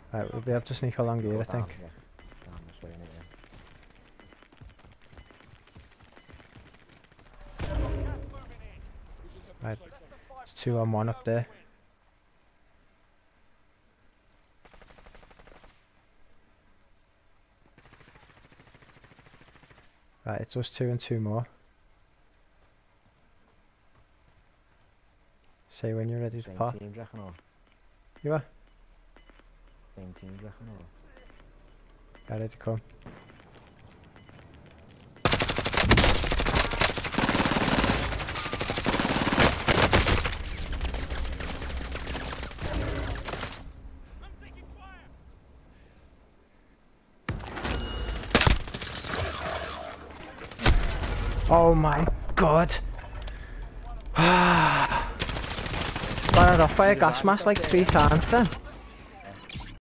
Right, we'll be able to sneak along here, I think. Down this way, anyway. Right, it's 2 on 1 up there. Right, it's us 2 and 2 more. Say when you're ready to pop. Same team, do you reckon, or? You are? Same team, do you reckon, or? Ready to come. Oh my god! Got it off by a gas mask like 3 times then.